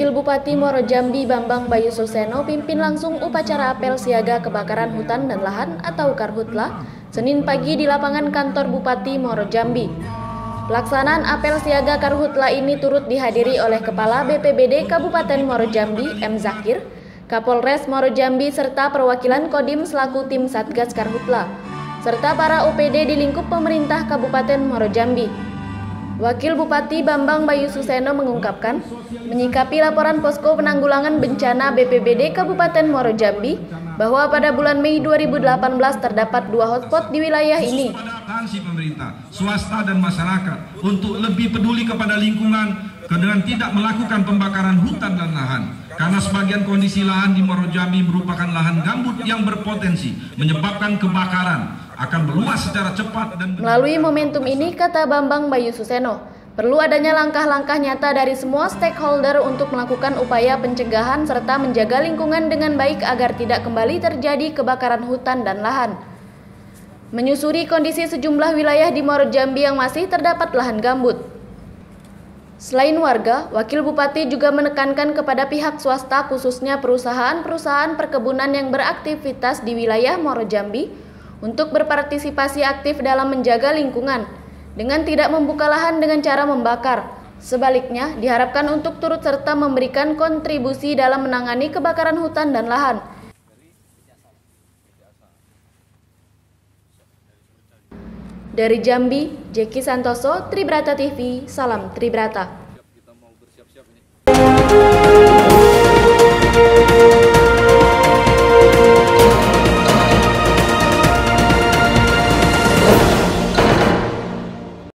Wakil Bupati Muaro Jambi Bambang Bayu Suseno pimpin langsung upacara apel siaga kebakaran hutan dan lahan atau Karhutla Senin pagi di lapangan kantor Bupati Muaro Jambi. Pelaksanaan apel siaga Karhutla ini turut dihadiri oleh Kepala BPBD Kabupaten Muaro Jambi M. Zakir, Kapolres Muaro Jambi serta perwakilan Kodim selaku tim Satgas Karhutla, serta para OPD di lingkup pemerintah Kabupaten Muaro Jambi. Wakil Bupati Bambang Bayu Suseno mengungkapkan, menyikapi laporan Posko Penanggulangan Bencana BPBD Kabupaten Muaro Jambi bahwa pada bulan Mei 2018 terdapat 2 hotspot di wilayah ini. Adaptasi pemerintah, swasta dan masyarakat untuk lebih peduli kepada lingkungan dengan tidak melakukan pembakaran hutan dan lahan. Karena sebagian kondisi lahan di Muaro Jambi merupakan lahan gambut yang berpotensi menyebabkan kebakaran, akan meluas secara cepat dan melalui momentum ini, kata Bambang Bayu Suseno, perlu adanya langkah-langkah nyata dari semua stakeholder untuk melakukan upaya pencegahan serta menjaga lingkungan dengan baik agar tidak kembali terjadi kebakaran hutan dan lahan. Menyusuri kondisi sejumlah wilayah di Muaro Jambi yang masih terdapat lahan gambut. Selain warga, Wakil Bupati juga menekankan kepada pihak swasta khususnya perusahaan-perusahaan perkebunan yang beraktivitas di wilayah Muaro Jambi untuk berpartisipasi aktif dalam menjaga lingkungan dengan tidak membuka lahan dengan cara membakar. Sebaliknya, diharapkan untuk turut serta memberikan kontribusi dalam menangani kebakaran hutan dan lahan. Dari Jambi, Jeki Santoso, Tribrata TV, salam Tribrata.